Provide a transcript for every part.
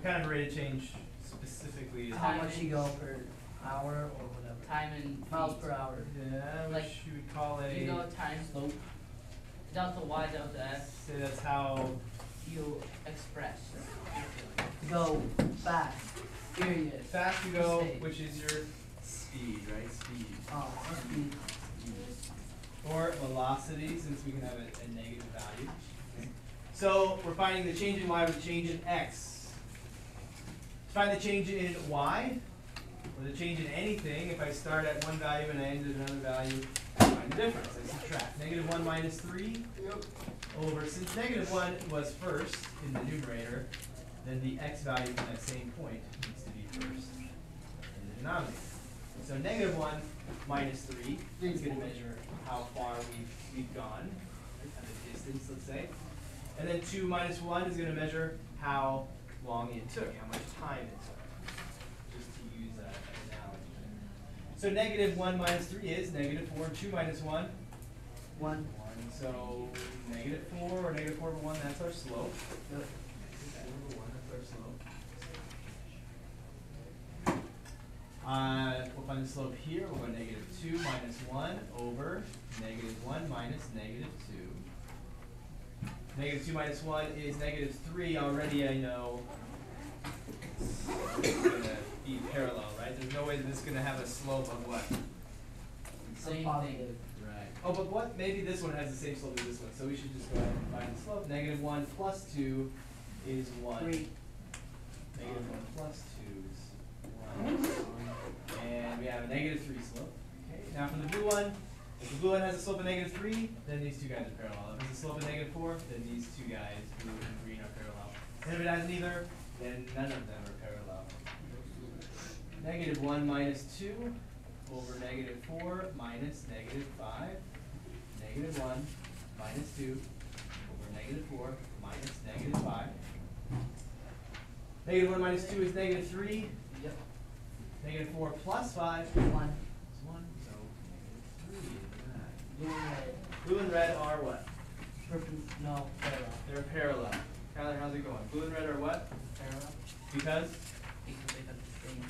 kind of rate of change specifically? How much you go per hour or whatever. Time and Miles feet. per hour. Yeah, Like, which you would call a. You go times slope. Delta y, delta x. Say that's how. You express. Go fast. Period. Fast you go, Speed. which is your speed, right? Speed. Oh, speed. Or velocity, since we can have a negative value. So we're finding the change in y with the change in x. To find the change in y, or the change in anything, if I start at one value and I end at another value, I find the difference. I subtract. Negative 1 minus 3 over, since negative 1 was first in the numerator, then the x value from that same point needs to be first in the denominator. So negative 1 minus 3 is going to measure how far we've gone, at the distance, let's say. And then 2 minus 1 is going to measure how long it took, how much time it took, just to use an analogy. So negative 1 minus 3 is negative 4, and 2 minus 1? 1. So negative 4 or negative 4 over 1, that's our slope. Yep. Negative 4 over 1, that's our slope. We'll find the slope here. We'll go negative 2 minus 1 over negative 1 minus negative 2. Negative 2 minus 1 is negative 3. Already I know it's going to be parallel, right? There's no way that this is going to have a slope of what? Same Positive. thing. Right. Oh, but what? Maybe this one has the same slope as this one. So we should just go ahead and find the slope. Negative 1 plus 2 is 1. 3. Negative 1 plus 2 is 1. And we have a negative 3 slope. Okay. Now for the blue one, if the blue one has a slope of negative 3, then these two guys are parallel. If it has a slope of negative 4, then these two guys, blue and green, are parallel. And if it has neither, then none of them are parallel. Negative 1 minus 2 over negative 4 minus negative 5. Negative 1 minus 2 over negative 4 minus negative 5. Negative 1 minus 2 is negative 3. Yep. Negative 4 plus 5 is 1. 1. So negative 3 is that. Blue and red. Blue and red are what? No, parallel. They're parallel. Tyler, how's it going? Blue and red are what? Parallel. Because? Because they have the same.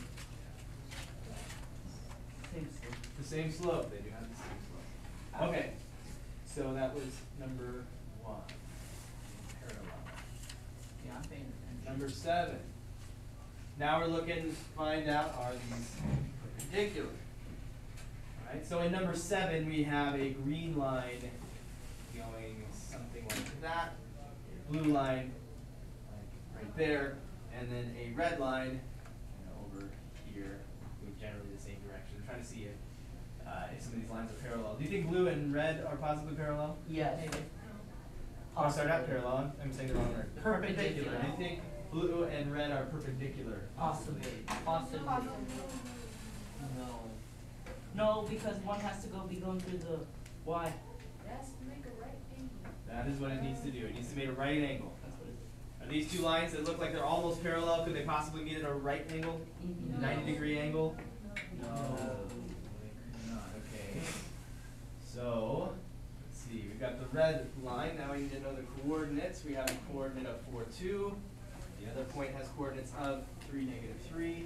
Same slope. The same slope. They do have the same slope. Okay. So that was number 1. Parallel. Yeah, I'm paying attention. Number 7. Now we're looking to find out, are these perpendicular? Alright, so in number 7 we have a green line going something like that, a blue line like right there, and then a red line over here with generally the same direction. I'm trying to see if some of these lines are parallel. Do you think blue and red are possibly parallel? Yes. Maybe. Oh, sorry, not parallel. I'm saying the wrong word. Perpendicular. Do you think blue and red are perpendicular? Possibly. Possibly. No. No, because one has to be going through the y. That's to make a right angle. That is what it needs to do. It needs to make a right angle. That's what it is. Are these two lines that look like they're almost parallel, could they possibly meet at a right angle? Mhm. 90-degree angle? No. They could not. Okay. So, let's see. We've got the red line. Now we need to know the coordinates. We have a coordinate of 4, 2. The other point has coordinates of 3, negative 3.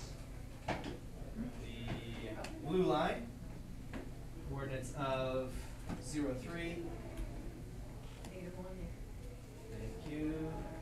The blue line, coordinates of 0, 3. Negative 1 there. Thank you.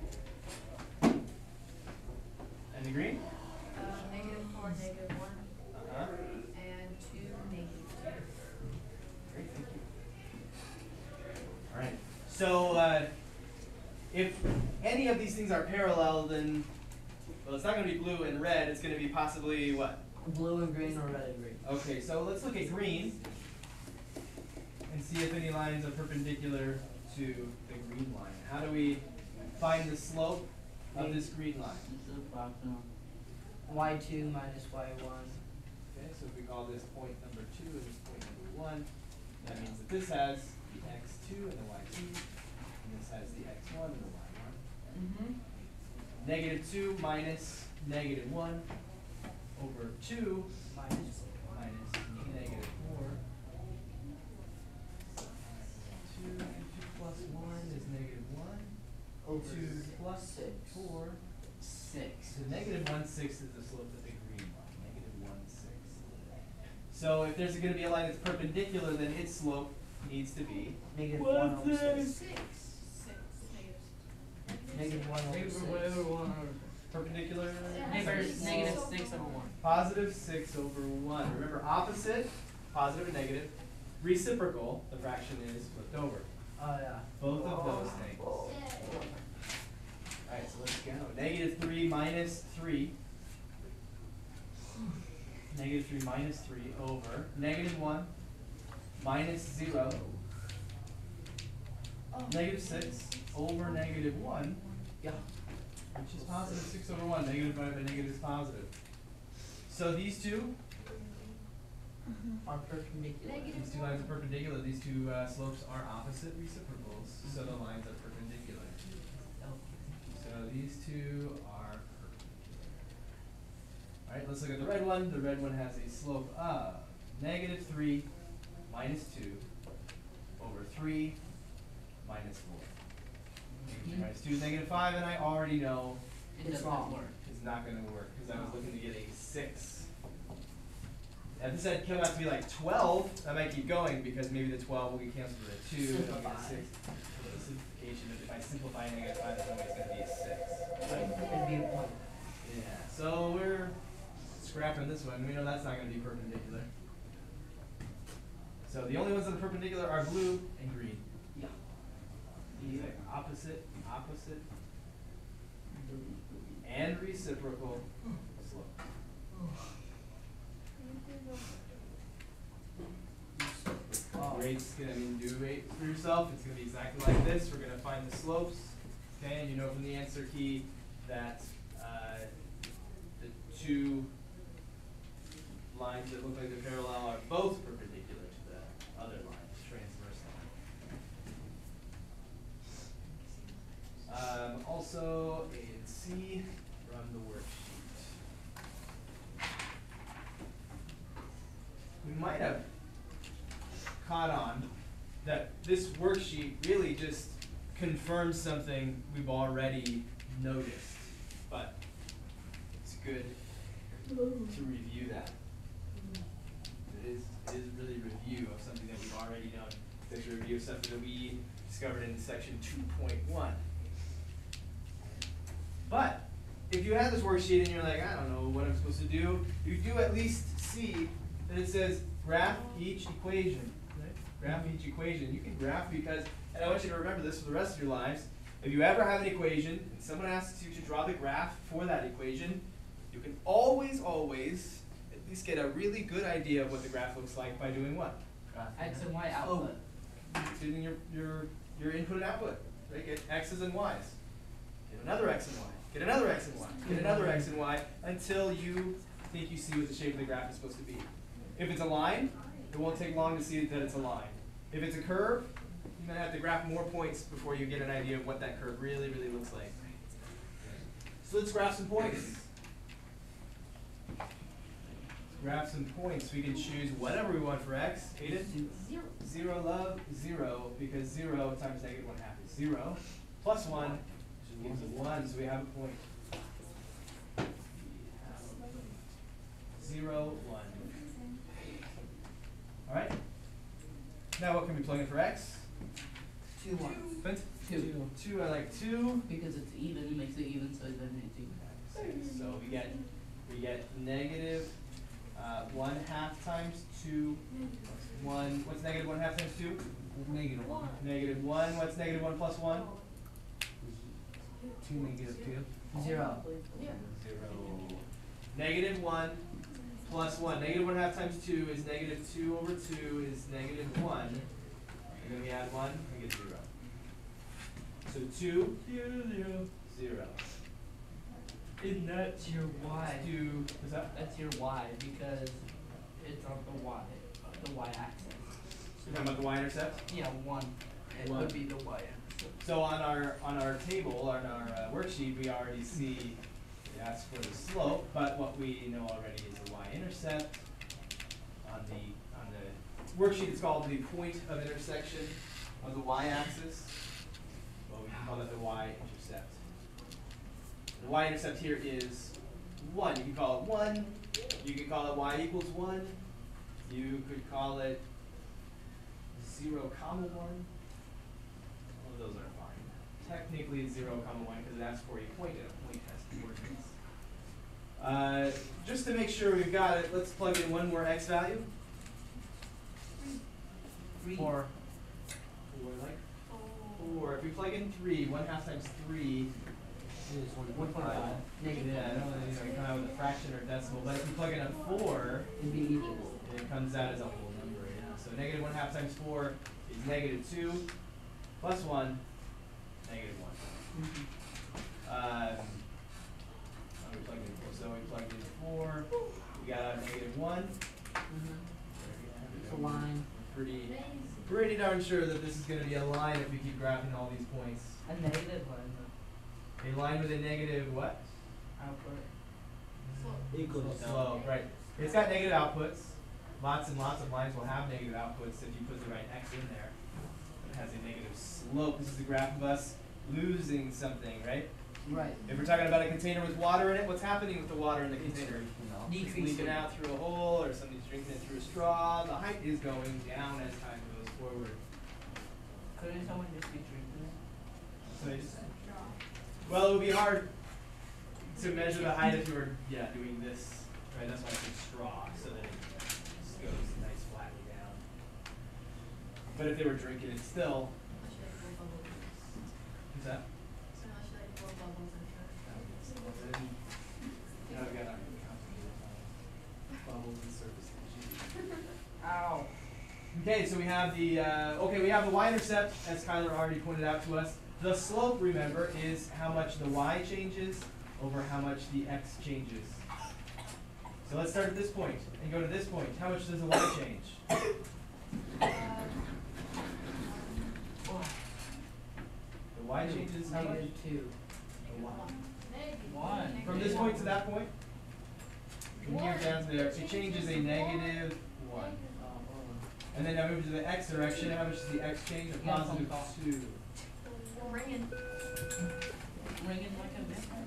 And the green? Negative 4, negative 1. Uh-huh. And 2, negative 2. Great, thank you. All right. So if any of these things are parallel, then, well, it's not going to be blue and red. It's going to be possibly what? Blue and green or red and green. Okay, so let's look at green and see if any lines are perpendicular to the green line. How do we find the slope of this green line? This is approximate. Y2 minus Y1. Okay, so if we call this point number 2 and this point number 1, that means that this has the x2 and the y2, and this has the x1 and the y1. Mm-hmm. Negative 2 minus negative 1 over 2 minus negative 4. 2 plus 1 is negative 1. Over 2 plus 6. 4, 6. So negative 1/6 is the slope of the green line, negative 1/6. So if there's going to be a line that's perpendicular, then its slope needs to be Negative 106. Six. Negative 106. Whatever one. perpendicular. Negative 6/1. Positive 6/1. Remember, opposite, positive and negative. Reciprocal, the fraction is flipped over. Oh yeah. Both of those things. Alright, so let's go. Negative 3 minus 3. Negative 3 minus 3 over negative 1 minus 0. Negative 6 over negative 1. Yeah. Which is positive 6/1. Negative divided by negative is positive. So these two, Are perpendicular. these two lines are perpendicular. These two slopes are opposite reciprocals. So the lines are perpendicular. So these two are perpendicular. Alright, let's look at the red one. The red one has a slope of negative 3 minus 2 over 3 minus 4. Negative 3 minus 2 is negative 5, and I already know It's wrong. it's not going to work because I was looking to get a 6. If this had come out to be like 12, I might keep going because maybe the 12 will get canceled with a 2 and I'll get a 6. So the simplification, if I simplify negative 5, it's always going to be a 6. It'd be a 1. Yeah, so we're scrapping this one. We know that's not going to be perpendicular. So the only ones that are perpendicular are blue and green. Yeah. These are opposite, opposite, and reciprocal slopes. Rates gonna do rate for yourself. It's gonna be exactly like this. We're gonna find the slopes. Okay, and you know from the answer key that the two lines that look like they're parallel are both perpendicular to the other line, transverse line. Also, A and C, run the worksheet. We might have caught on that this worksheet really just confirms something we've already noticed, but it's good to review that. It is really review of something that we've already known. It's actually a review of something that we discovered in section 2.1. But if you have this worksheet and you're like, I don't know what I'm supposed to do, you do at least see that it says graph each equation. Right? Graph each equation. You can graph because, and I want you to remember this for the rest of your lives, if you ever have an equation and someone asks you to draw the graph for that equation, you can always at least get a really good idea of what the graph looks like by doing what? X and Y output. Using your input and output. Right? Get X's and Y's. Get another X and Y. Get another X and Y. Get another X and Y until you think you see what the shape of the graph is supposed to be. If it's a line, it won't take long to see that it's a line. If it's a curve, you might have to graph more points before you get an idea of what that curve really looks like. So let's graph some points. Graph some points. We can choose whatever we want for X. Aiden? 0, love, 0, because 0 times negative 1/2 is 0. Plus 1, which gives us 1, so we have a point. 0, 1. Alright? Now what can we plug in for X? 2 1. Clint? 2. 2, I like 2. Because it's even, it makes it even, so then it's even. So we get negative 1/2 times 2. 1. What's negative 1/2 times 2? Negative 1. Negative 1. What's negative 1 plus 1? 2 negative 2. 0. 0. Negative 1 plus 1. Negative 1/2 times 2 is negative 2 over 2 is negative 1. And then we add 1, we get 0. So 2, 0, 0. And that's your Y. Let's do, what's that? That's your Y because it's on the Y axis. You're talking about the y-intercept? Yeah, 1. It One. would be the Y axis. So on our table, on our worksheet, we already see that's for the slope, but what we know already is the y-intercept. On the worksheet, it's called the point of intersection of the y-axis. Well, we can call that the y-intercept. The y-intercept here is 1. You can call it 1. You could call it y equals 1. You could call it 0 comma 1. All of those are fine. Technically it's 0 comma 1 because it asks for a point and a point has coordinates. Just to make sure we've got it, let's plug in one more x value. 3. 4. 4, like 4. If we plug in 3, 1/2 times 3. Is 1.5. Yeah, Negative. I don't know, you come out with a fraction or decimal, but if you plug in a 4, It'd be equal. it comes out as a whole number, yeah. So negative 1/2 times 4 is negative 2, plus 1, negative 1. We plugged in 4, so we plugged in 4, we got out negative 1. It's a line. We're pretty darn sure that this is going to be a line if we keep graphing all these points. A negative one. A line with a negative what? Output. Equals. Slope, right. It's got negative outputs. Lots and lots of lines will have negative outputs if you put the right x in there. It has a negative slope. This is a graph of us losing something, right? Right. If we're talking about a container with water in it, what's happening with the water in the container? It's Decreasing. leaking out through a hole, or somebody's drinking it through a straw. The height is going down as time goes forward. Couldn't someone just be drinking it? So well, it would be hard to measure the height if you were, doing this, right? That's why I said straw, so that it just goes nice flatly down. But if they were drinking it still, what's that? Now we got our bubbles and surface tension. Ow. Okay, so we have the we have the y-intercept, as Kyler already pointed out to us. The slope, remember, is how much the y changes over how much the x changes. So let's start at this point and go to this point. How much does the y change? The y changes how much? Negative 2. The y. One. From this point to that point? From here down to there, it changes a negative 1. And then now move to the x direction. How much does the x change? A positive 2. Ringing. Ringing like a vampire.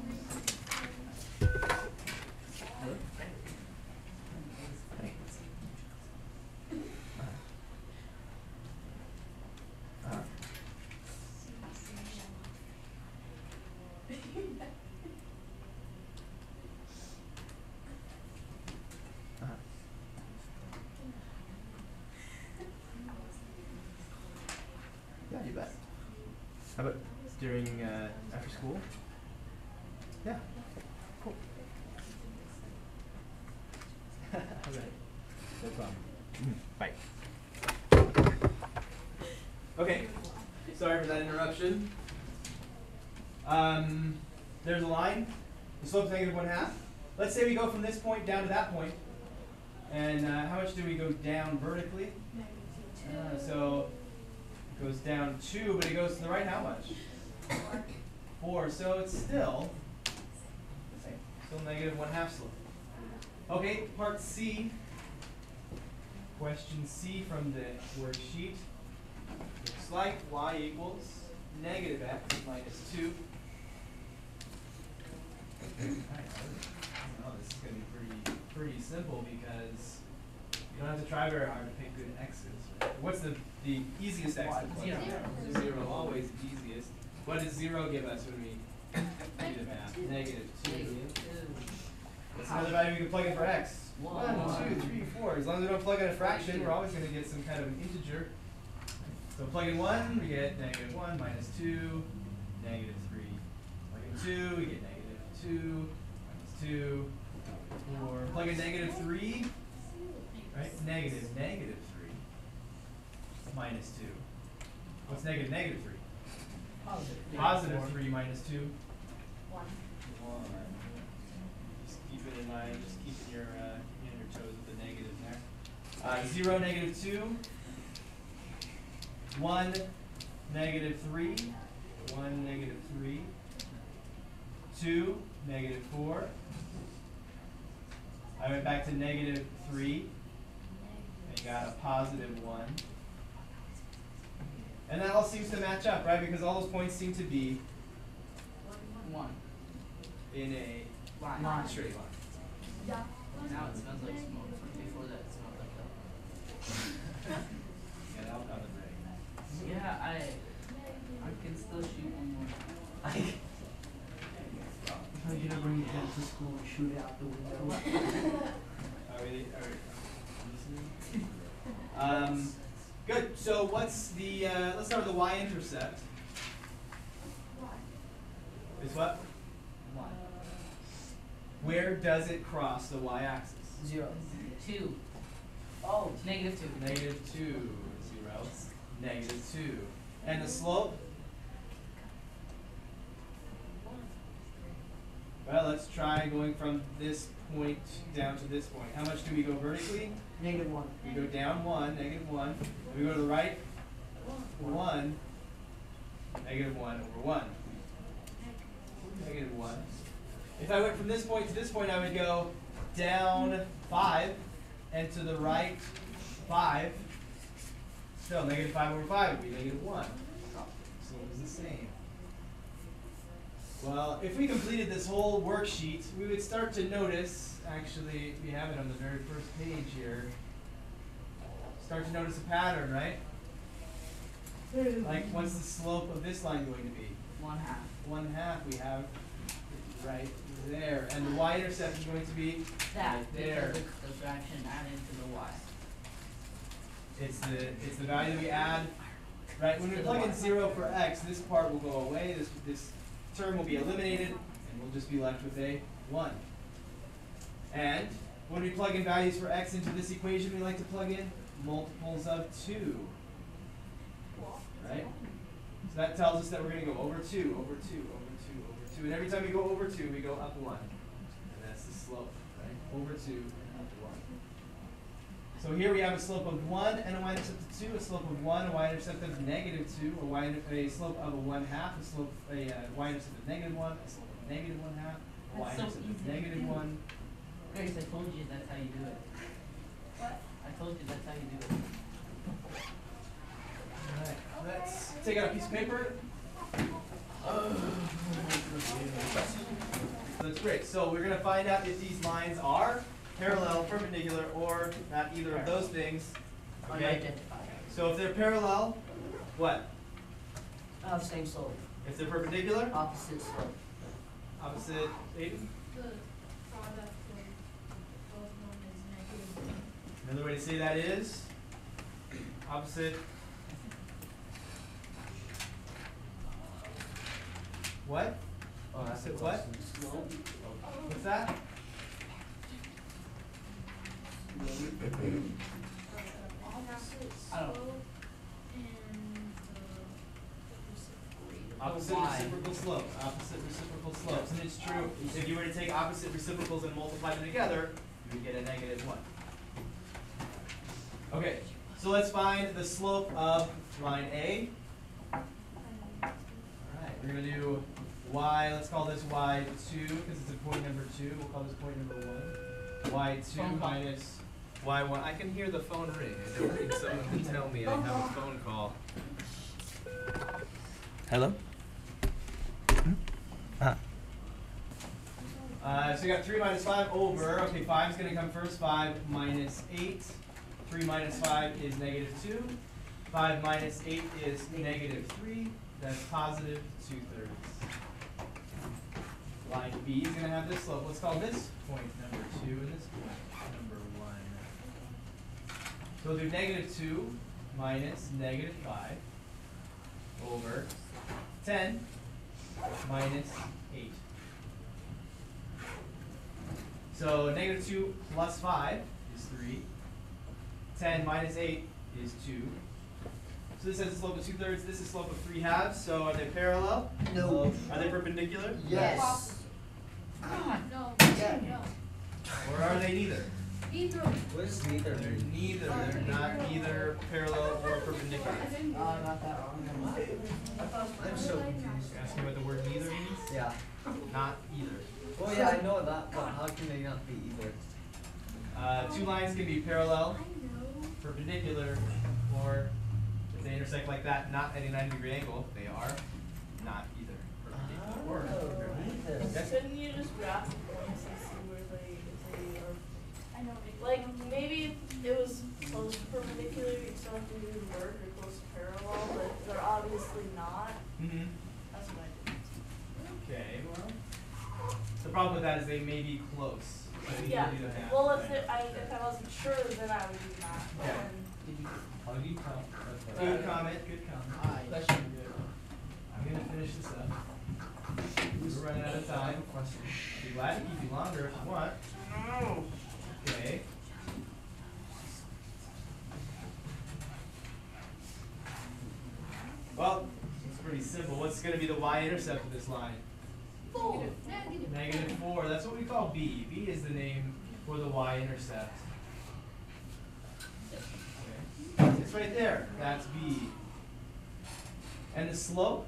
Yeah, you bet. How about during after school? Yeah. Cool. Okay. No problem. Bye. Okay. Sorry for that interruption. There's a line. The slope's negative 1/2. Let's say we go from this point down to that point. And how much do we go down vertically? So it goes down 2, but it goes to the right how much? 4. So it's still the same. Still negative 1/2 slope. Okay, part C. Question C from the worksheet. Looks like y equals negative x minus 2. Alright, this is going to be pretty simple because you don't have to try very hard to pick good x's. Right? What's the easiest x to plug? 0. 0, always the easiest. What does 0 give us when we do the math? Negative 2. What's another value we can plug in for x? 1, 2, 3, 4. As long as we don't plug in a fraction, we're always going to get some kind of an integer. So plug in 1, we get negative 1 minus 2, negative 3. Plug in 2, we get negative 2, minus 2, 4. Plug in negative 3, right? Negative 3 minus 2. What's negative 3? Positive 3 minus 2. 1. 1. Just keep it in mind, just keeping your toes with the negative there. 0, negative 2. 1, negative 3. 1, negative 3. 2, negative 4. I went back to negative 3. And got a positive 1. And that all seems to match up, right? Because all those points seem to be 1. in a Line. straight line. Yeah. Now it smells like smoke. Before that, it smelled like hell. Get out of the break. Yeah, I can still shoot one more. You're gonna bring it down to school and shoot it out the window. Are we listening? Good. So what's the, let's start with the y-intercept. Is what? One. Where does it cross the y-axis? 0. 2. Oh. Negative 2. Negative 2, 0, negative 2. And the slope? Well, let's try going from this point down to this point. How much do we go vertically? -1. We go down 1, negative 1. We go to the right? 1, negative 1 over 1. Negative 1. If I went from this point to this point, I would go down 5 and to the right 5. Still, negative 5 over 5 would be negative 1. So it was the same. Well, if we completed this whole worksheet, we would start to notice, actually, we have it on the very first page here, start to notice a pattern, right? Like, what's the slope of this line going to be? 1/2. 1/2 we have right there. And the y-intercept is going to be That. right there. Because it's the fraction added to the y. It's the value that we add. Right, when we plug in 0 for x, this part will go away, this term will be eliminated, and we'll just be left with a 1. And when we plug in values for x into this equation, we like to plug in multiples of 2. Right? So that tells us that we're going to go over 2, over 2, over 2, over 2. And every time we go over 2, we go up 1. And that's the slope, right? Over 2 and up 1. So here we have a slope of 1 and a y-intercept of 2, a slope of 1, a y-intercept of negative 2, a slope of a 1/2, a slope a y-intercept of negative 1, a slope of negative 1/2, a That's so y-intercept of easy. negative 1. Grace, I told you that's how you do it. What? I told you that's how you do it. Alright, let's take out a piece of paper. That's great. So we're going to find out if these lines are parallel, perpendicular, or not either of those things. Okay? Unidentified. So if they're parallel, what? Same slope. If they're perpendicular, Opposite slope. opposite. Aiden? The product of both one is negative. Another way to say that is opposite. What? Opposite what? Slope. What's that? Opposite I don't know. slope and reciprocal. Opposite Y. reciprocal slope. Opposite reciprocal slopes. And it's true, if you were to take opposite reciprocals and multiply them together, you would get a negative 1. Okay, so let's find the slope of line A. Alright, we're going to do y, let's call this y2, because it's a point number 2. We'll call this point number 1. y2 Phone call. minus y1. I can hear the phone ring. I don't need someone to tell me I have a phone call. Hello? So you got 3 minus 5 over, okay, 5 is going to come first, 5 minus 8. 3 minus 5 is negative 2. 5 minus 8 is negative 3. That's positive 2/3. Line B is going to have this slope. Let's call this point number 2 and this point number 1. So we'll do negative 2 minus negative 5 over 10 minus 8. So negative 2 plus 5 is 3. 10 minus 8 is 2. So this has a slope of 2/3. This is a slope of 3/2. So are they parallel? No. Are they perpendicular? Yes. No, Yeah. no. Or are they neither? Either. What is neither? They're neither. They're not either parallel or perpendicular. Not that wrong. I'm so confused. You're asking what the word neither means? Yeah. Not either. Well, yeah, I know that, but how can they not be either? Two lines can be parallel, I know. perpendicular, or if they intersect like that, not at a 90-degree angle, they are not either perpendicular or perpendicular. Yes? Couldn't you just graph the points and see where they are? I know. Like, maybe if it was close to perpendicular, you'd still have to do the work, or close to parallel, but they're obviously not. Mm-hmm. That's what I did. Okay, well, the problem with that is they may be close. So you Yeah, can do the math, well, right? if I wasn't sure, then I would do that, but Okay. then. How do you tell? Good comment, good comment. Question. I'm gonna finish this up. We're running out of time. Be glad to keep you longer if you want. Okay. Well, it's pretty simple. What's gonna be the y-intercept of this line? Negative 4. That's what we call b. B is the name for the y-intercept. Okay. It's right there. That's b. And the slope?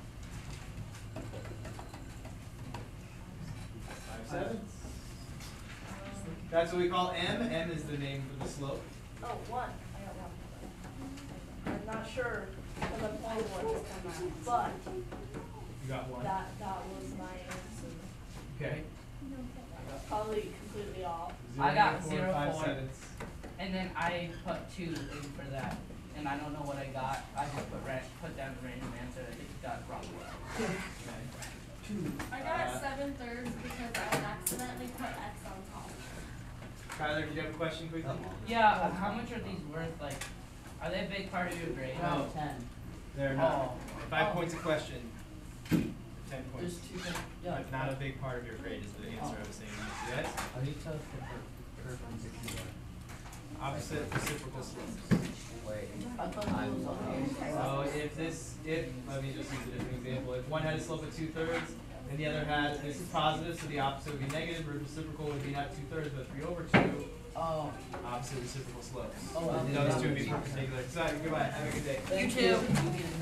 5/7. That's what we call m. M is the name for the slope. Oh, one. I got one. I'm not sure because I'm playing one, but You got one. that was my answer. Okay. Probably completely off. I got 0, 5 0.4. sevenths. And then I put 2 in for that, and I don't know what I got. I just put down a random answer. I think got it wrong. Okay. I got 7/3 because I accidentally put X on top. Tyler, did you have a question quickly? Yeah, how much are these worth? Like, are they a big part of your grade? No. 10. They're not. Oh. 5 Oh. points a question. 10 points. There's 2 things. Yeah. But not a big part of your grade is the answer I was saying. Yes? How do you tell if they're perpendicular? Opposite reciprocal slopes. Wait. I thought it was on. So let me just use a different example. If one had a slope of 2/3 and the other had, this is positive, so the opposite would be negative, reciprocal would be not 2/3 but 3/2, Oh. opposite reciprocal slopes. Oh, I didn't Those know. two would be perpendicular. So, goodbye, have a good day. You too.